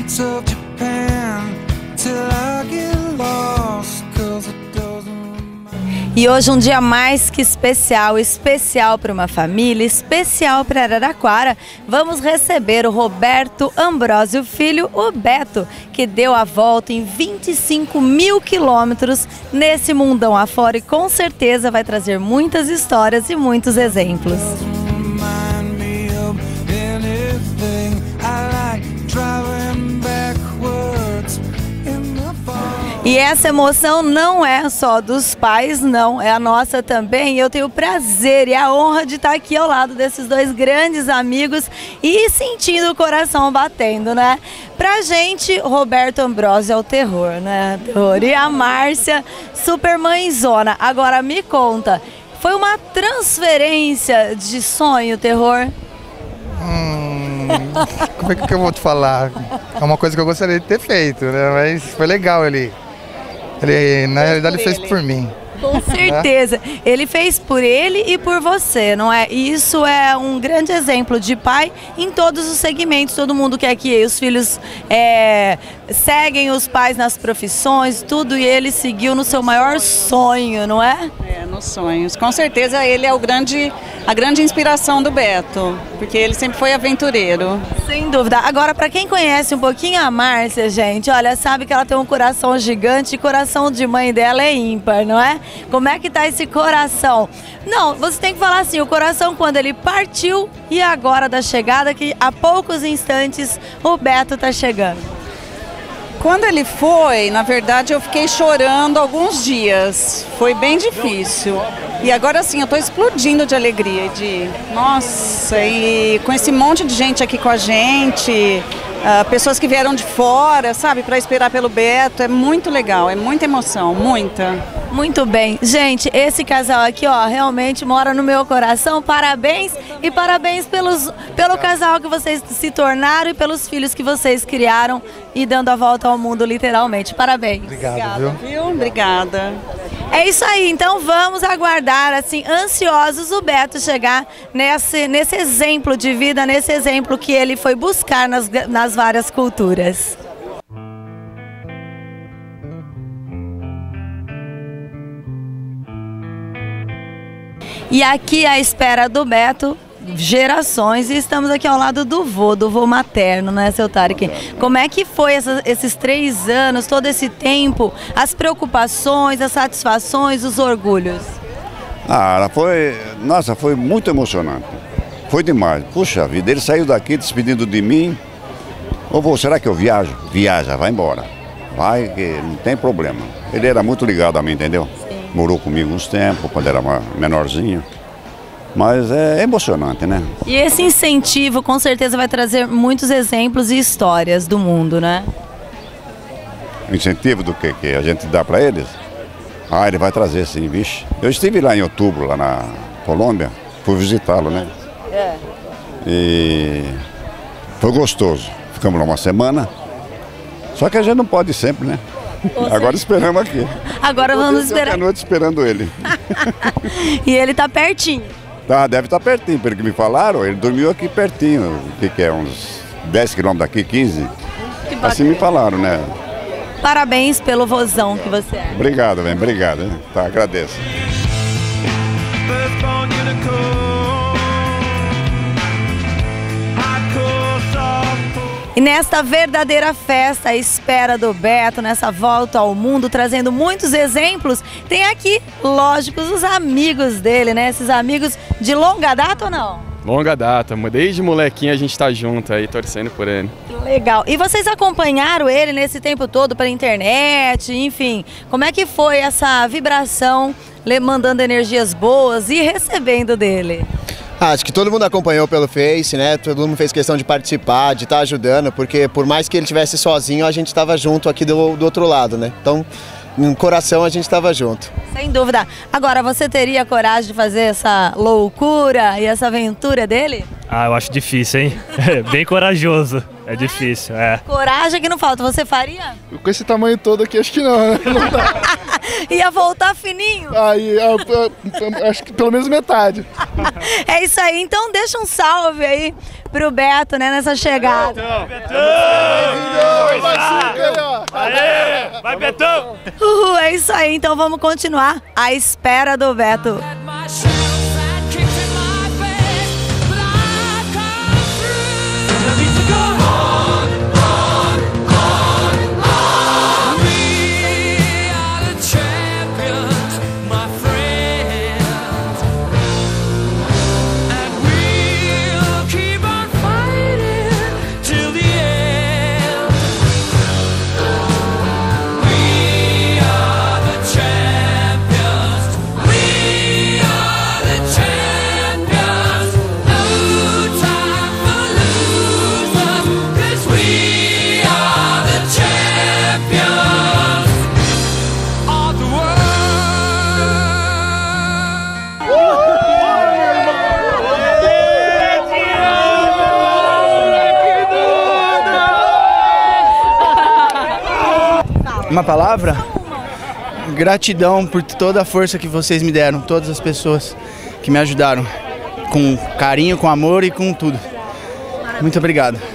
streets of Japan till I get lost, 'cause it doesn't. E hoje um dia mais que especial, especial para uma família, especial para Araraquara. Vamos receber o Roberto Ambrósio Filho, o Beto, que deu a volta em 25 mil quilômetros nesse mundão afora e com certeza vai trazer muitas histórias e muitos exemplos. Remind me of anything. I like driving backwards in the fall. E essa emoção não é só dos pais, não, é a nossa também. Eu tenho o prazer e a honra de estar aqui ao lado desses dois grandes amigos e sentindo o coração batendo, né? Pra gente, Roberto Ambrósio é o terror, né? Terror. E a Márcia, super mãezona. Agora me conta, foi uma transferência de sonho, terror? Como é que eu vou te falar? É uma coisa que eu gostaria de ter feito, né? Mas foi legal ele na realidade, ele fez por mim. Com certeza. Ele fez por ele e por você, não é? E isso é um grande exemplo de pai em todos os segmentos. Todo mundo quer que os filhos seguem os pais nas profissões, tudo, e ele seguiu no seu maior sonho, não é? É, nos sonhos. Com certeza ele é a grande inspiração do Beto, porque ele sempre foi aventureiro. Sem dúvida. Agora, para quem conhece um pouquinho a Márcia, gente, olha, sabe que ela tem um coração gigante e coração de mãe dela é ímpar, não é? Como é que tá esse coração? Não, você tem que falar assim, o coração quando ele partiu e agora da chegada, que há poucos instantes o Beto tá chegando. Quando ele foi, na verdade, eu fiquei chorando alguns dias. Foi bem difícil. E agora sim, eu tô explodindo de alegria, nossa, e com esse monte de gente aqui com a gente, pessoas que vieram de fora, sabe, para esperar pelo Beto, é muito legal, é muita emoção, muita. Muito bem. Gente, esse casal aqui, ó, realmente mora no meu coração. Parabéns e parabéns pelo casal que vocês se tornaram e pelos filhos que vocês criaram e dando a volta ao mundo, literalmente. Parabéns. Obrigado, viu? Obrigada. É isso aí, então vamos aguardar, assim, ansiosos o Beto chegar nesse exemplo de vida, nesse exemplo que ele foi buscar nas várias culturas. E aqui à espera do Beto, gerações, e estamos aqui ao lado do vô materno, né, seu Tarek? Como é que foi esses 3 anos, todo esse tempo, as preocupações, as satisfações, os orgulhos? Foi muito emocionante, foi demais. Puxa vida, ele saiu daqui despedindo de mim. Ô vô, será que eu viajo? Viaja, vai embora, vai, que não tem problema. Ele era muito ligado a mim, entendeu? Morou comigo uns tempos, quando era menorzinho. Mas é emocionante, né? E esse incentivo com certeza vai trazer muitos exemplos e histórias do mundo, né? O incentivo do que a gente dá para eles? Ele vai trazer sim, vixe. Eu estive lá em outubro, lá na Colômbia, fui visitá-lo, né? E foi gostoso. Ficamos lá uma semana. Só que a gente não pode ir sempre, né? Agora esperamos aqui. Agora vamos esperar. A noite esperando ele. E ele tá pertinho. Tá, deve estar pertinho, pelo que me falaram. Ele dormiu aqui pertinho. O que é? Uns 10 quilômetros daqui, 15? Assim me falaram, né? Parabéns pelo vozão que você é. Obrigado, bem, obrigado. Tá, agradeço. E nesta verdadeira festa, à espera do Beto, nessa volta ao mundo, trazendo muitos exemplos, tem aqui, lógicos, os amigos dele, né? Esses amigos de longa data ou não? Longa data, desde molequinho a gente tá junto aí, torcendo por ele. Legal. E vocês acompanharam ele nesse tempo todo pela internet, enfim, como é que foi essa vibração, mandando energias boas e recebendo dele? Acho que todo mundo acompanhou pelo Face, né? Todo mundo fez questão de participar, de estar ajudando, porque por mais que ele estivesse sozinho, a gente estava junto aqui do outro lado, né? Então, no coração a gente estava junto. Sem dúvida. Agora, você teria coragem de fazer essa loucura e essa aventura dele? Eu acho difícil, hein? Bem corajoso. É difícil, é. Coragem que não falta. Você faria? Com esse tamanho todo aqui, acho que não, né? Não dá. Ia voltar fininho? Aí, acho que pelo menos metade. É isso aí, então deixa um salve aí pro Beto, né, nessa chegada. Vai, Betão! É isso aí, então vamos continuar à espera do Beto. Uma palavra? Gratidão por toda a força que vocês me deram, todas as pessoas que me ajudaram, com carinho, com amor e com tudo. Muito obrigado.